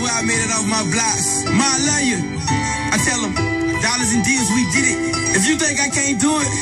where I made it off my blocks. Ma, I love you. I tell them, dollars and deals, we get it. If you think I can't do it.